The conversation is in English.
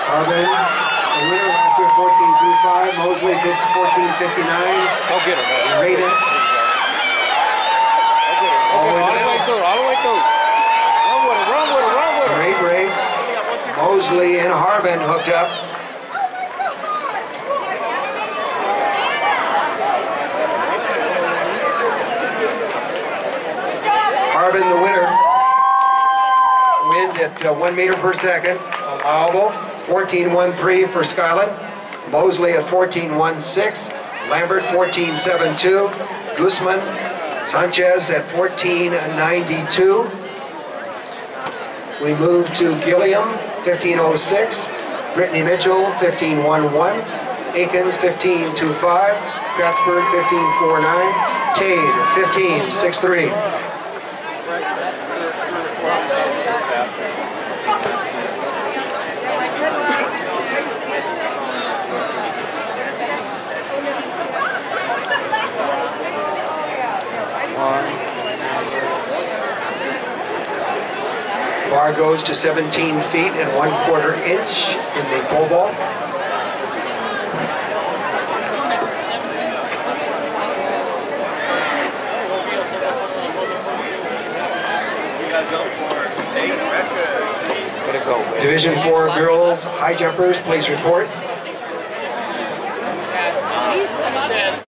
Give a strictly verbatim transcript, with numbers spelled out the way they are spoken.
Harbin, the winner last year, fourteen two five. Mosley, fourteen fifty-nine. Go get her, man. Raiden. Go get her. Go get her. All the way through. All the way through. Run with her. Run with her. Run with her. Great race. Mosley and Harbin hooked up. Harbin, the winner. Wind at uh, one meter per second. Allowable. fourteen one three for Skyland. Mosley at fourteen one six. Lambert fourteen seven two. Guzman Sanchez at fourteen ninety-two. We move to Gilliam, fifteen oh six. Brittany Mitchell, fifteen eleven. Aikens, fifteen twenty-five. Kratzberg, fifteen forty-nine. Tade, fifteen sixty-three. Bar goes to seventeen feet and one quarter inch in the pole vault. Division four girls high jumpers, please report.